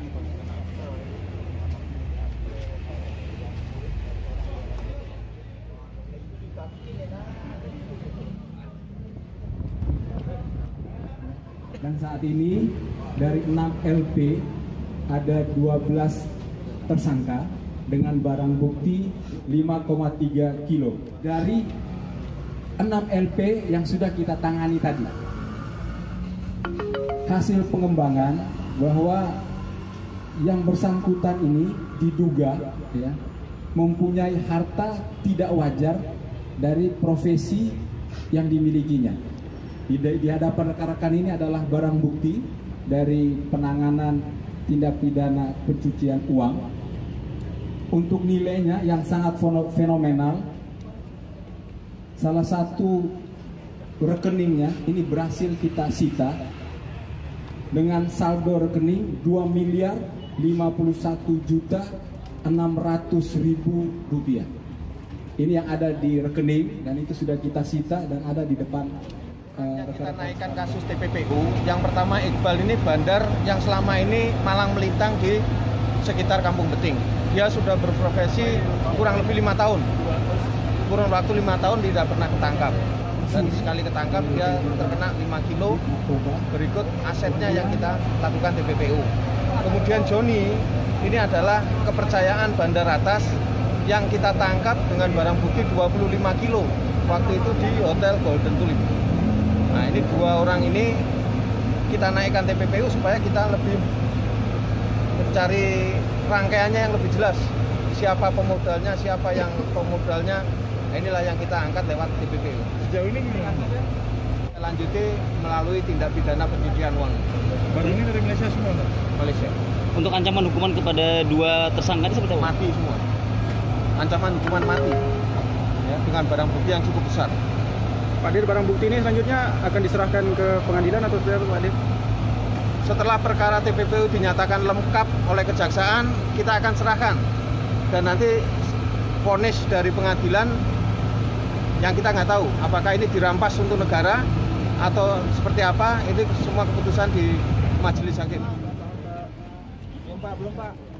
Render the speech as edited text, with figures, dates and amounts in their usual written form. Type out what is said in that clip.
Dan saat ini dari 6 LP ada 12 tersangka dengan barang bukti 5,3 kilo. Dari 6 LP yang sudah kita tangani tadi, hasil pengembangan bahwa yang bersangkutan ini diduga mempunyai harta tidak wajar dari profesi yang dimilikinya. Di hadapan rekan-rekan ini adalah barang bukti dari penanganan tindak pidana pencucian uang. Untuk nilainya yang sangat fenomenal, salah satu rekeningnya ini berhasil kita sita dengan saldo rekening 2.051.600.000 rupiah. Ini yang ada di rekening dan itu sudah kita sita dan ada di depan. Kita naikkan kasus TPPU. Yang pertama, Iqbal ini bandar yang selama ini malang melintang di sekitar Kampung Beting. Dia sudah berprofesi kurang lebih 5 tahun. Kurang waktu 5 tahun dia tidak pernah ketangkap. Dan sekali ketangkap dia terkena 5 kilo. Berikut asetnya yang kita lakukan TPPU. Kemudian Joni ini adalah kepercayaan bandar atas yang kita tangkap dengan barang bukti 25 kilo. Waktu itu di Hotel Golden Tulip. Nah, ini dua orang ini kita naikkan TPPU supaya kita lebih mencari rangkaiannya yang lebih jelas. Siapa pemodalnya, siapa yang pemodalnya. Nah, inilah yang kita angkat lewat TPPU. Sejauh ini kita lanjuti melalui tindak pidana pencucian uang. Baru ini dari Malaysia semua, Pak? Malaysia. Untuk ancaman hukuman kepada dua tersangka ini seperti apa? Mati semua. Ancaman hukuman mati. Ya, dengan barang bukti yang cukup besar. Pak Dir, barang bukti ini selanjutnya akan diserahkan ke pengadilan atau seperti apa, Pak Dir? Setelah perkara TPPU dinyatakan lengkap oleh kejaksaan, kita akan serahkan. Dan nanti vonis dari pengadilan yang kita nggak tahu apakah ini dirampas untuk negara atau seperti apa, itu semua keputusan di majelis hakim. Belum Pak.